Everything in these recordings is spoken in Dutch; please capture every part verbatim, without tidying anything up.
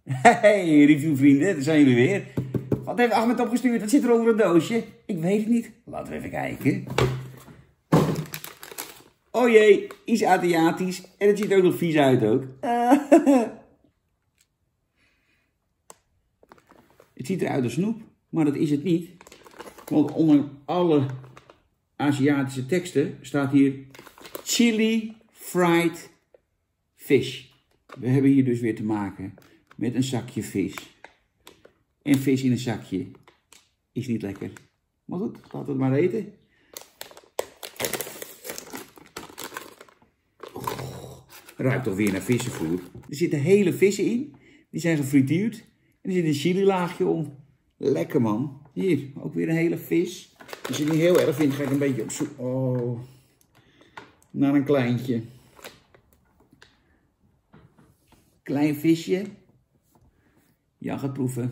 Hey, reviewvrienden, daar zijn jullie weer. Wat heeft Ahmed opgestuurd? Wat zit er onder het doosje? Ik weet het niet. Laten we even kijken. Oh jee, iets Aziatisch. En het ziet er ook nog vies uit ook. Het ziet eruit als snoep, maar dat is het niet. Want onder alle Aziatische teksten staat hier chili fried fish. We hebben hier dus weer te maken met een zakje vis. En vis in een zakje is niet lekker. Maar goed, laten we het maar eten. Oh, ruikt toch weer naar vissenvoer. Er zitten hele vissen in. Die zijn gefrituurd. En er zit een chili laagje om. Lekker man. Hier, ook weer een hele vis. Als je het niet heel erg vindt, ga ik een beetje op zoek. Oh, naar een kleintje. Klein visje. Ja, gaat proeven.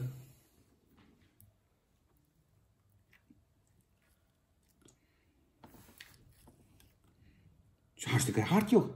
Het is hartstikke hard, joh.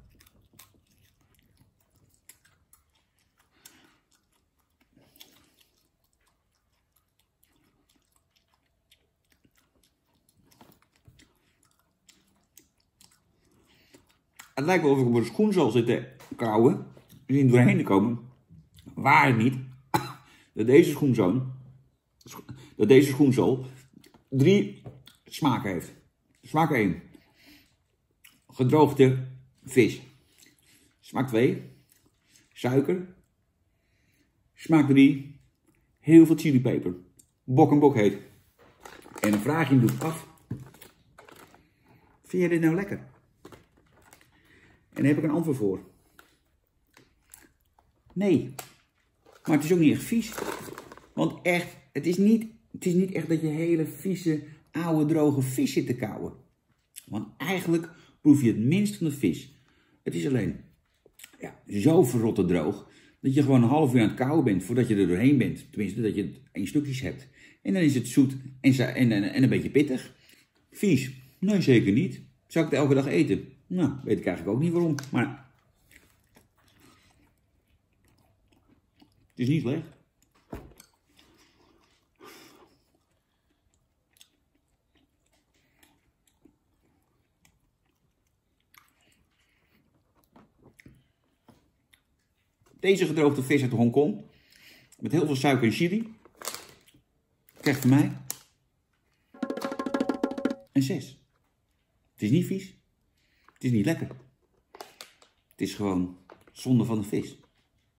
Het lijkt wel of ik op een schoen zal zitten kauwen. Er niet doorheen te komen. Waar het niet. Dat deze schoenzoon. Dat deze schoenzool. Drie smaken heeft. Smaak één. Gedroogde vis. Smaak twee. Suiker. Smaak drie. Heel veel chilipeper. Bok en bok heet. En dan vraag je hem doet af. Vind jij dit nou lekker? En daar heb ik een antwoord voor. Nee. Maar het is ook niet echt vies. Want echt, het is niet, het is niet echt dat je hele vieze, oude, droge vis zit te kauwen. Want eigenlijk proef je het minst van de vis. Het is alleen ja, zo verrotte droog, dat je gewoon een half uur aan het kauwen bent voordat je er doorheen bent. Tenminste, dat je het in stukjes hebt. En dan is het zoet en, en, en, en een beetje pittig. Vies? Nee, zeker niet. Zou ik het elke dag eten? Nou, weet ik eigenlijk ook niet waarom, maar het is niet slecht. Deze gedroogde vis uit Hongkong, met heel veel suiker en chili, krijgt van mij een zes. Het is niet vies. Het is niet lekker. Het is gewoon zonde van de vis.